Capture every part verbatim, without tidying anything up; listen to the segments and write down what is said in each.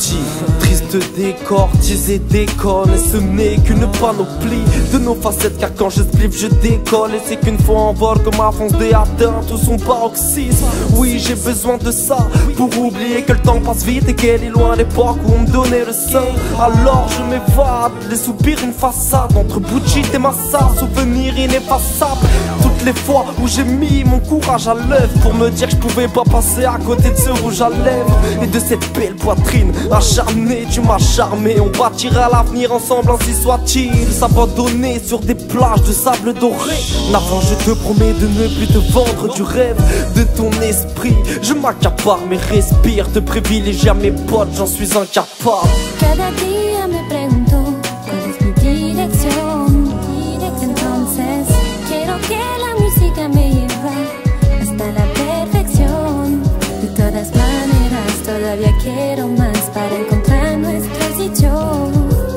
petit. Triste décor, teasé déconne. Et ce n'est qu'une panoplie de nos facettes, car quand je spliff je décolle. Et c'est qu'une fois en vol que ma fonce déatteint tout son paroxysme. Oui, j'ai besoin de ça pour oublier que le temps passe vite et qu'elle est loin l'époque où on me donnait le sein. Alors je m'évade, les soupirs une façade entre bullshit et massa, souvenir ineffaçable. Toutes les fois où j'ai mis mon courage à l'œuvre pour me dire que je pouvais pas passer à côté de ce rouge à lèvres et de cette belle poitrine acharnée, tu m'as charmé. On bâtira l'avenir ensemble, ainsi soit-il. S'abandonner sur des plages de sable doré. Avant je te promets de ne plus te vendre du rêve de ton esprit. Je m'accapare mais respire, te privilégier à mes potes, j'en suis incapable. Cada día me pregunto cuál es mi dirección. Entonces quiero que la música me lleve hasta la perfección. De todas maneras todavía quiero más para encontrar nuestro sitio.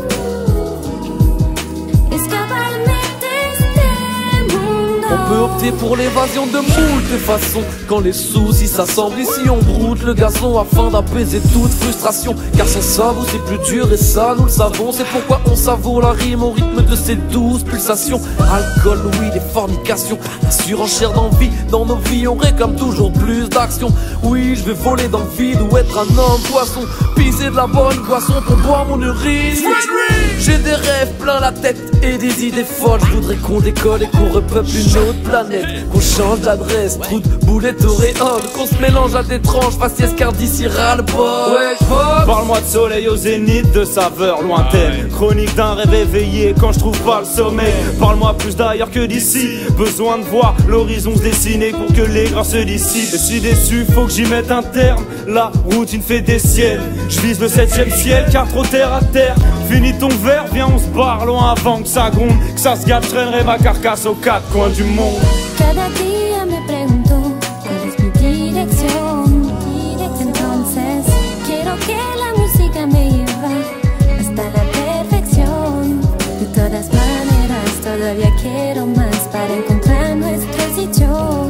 On peut opter pour l'évasion de moult façons. Quand les soucis s'assemblent, ici on broute le gazon afin d'apaiser toute frustration. Car sans savoir c'est plus dur et ça nous le savons. C'est pourquoi on savoure la rime au rythme de ces douces pulsations. Alcool, oui, des fornications, la surenchère d'envie. Dans nos vies on réclame toujours plus d'action. Oui, je vais voler dans le vide ou être un homme poisson, pisser de la bonne boisson pour boire mon urine. J'ai des rêves plein la tête et des idées folles. Je voudrais qu'on décolle et qu'on repeuple une autre planète, qu'on change d'adresse, trou de boulette auréole, qu'on se mélange à d'étranges faciès car d'ici ras le bol. Ouais, parle-moi de soleil au zénith, de saveurs lointaines, chronique d'un rêve éveillé quand je trouve pas le sommeil. Parle-moi plus d'ailleurs que d'ici, besoin de voir l'horizon se dessiner pour que les grains se dissipent. Et si déçu, faut que j'y mette un terme, la routine fait des siennes. Je vise le septième ciel car trop terre à terre. Finis ton verre, viens on se barre loin avant que ça gronde, que ça se gâte, je traînerai ma carcasse aux quatre coins du monde. Cada día me pregunto cuál es mi dirección. Entonces quiero que la música me lleve hasta la perfección. De todas maneras todavía quiero más para encontrar nuestro sitio.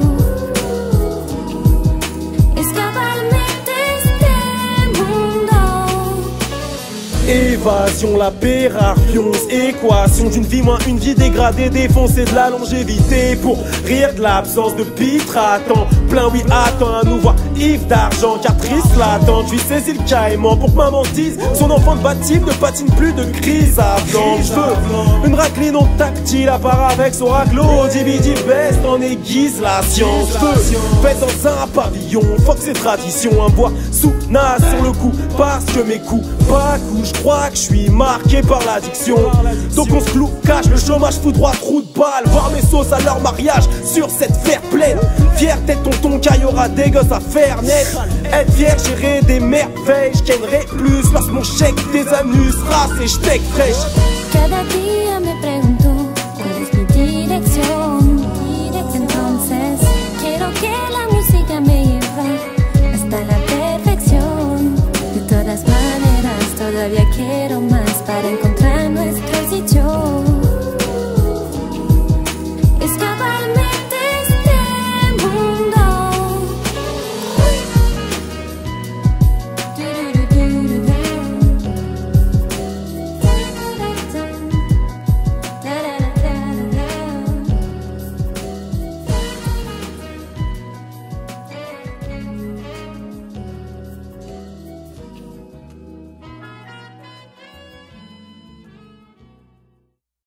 Évasion, l'aberration, équation d'une vie moins une vie dégradée, défoncée de la longévité pour rire de l'absence de pitre. Attends, plein oui, attends un nouveau Yves d'argent, car triste l'attente. Je lui saisis le caïman pour que maman dise son enfant de baptême ne patine plus de crise avant. Je veux une raclée non tactile à part avec son raclo. D V D best en aiguise la science. Je veux pète dans un pavillon, fuck ces traditions. Un bois sous nas sur le coup parce que mes coups pas coups. Je crois que je suis marqué par l'addiction. Donc on se cloue, cache le chômage, fout droit, trou de balle. Voir mes sauces à leur mariage sur cette fer pleine. Fier d'être tonton car y aura des gosses à faire naître. Être fier, gérer des merveilles. Je gagnerai plus lorsque mon chèque des anus race et je fraîche. Cada día me pregunto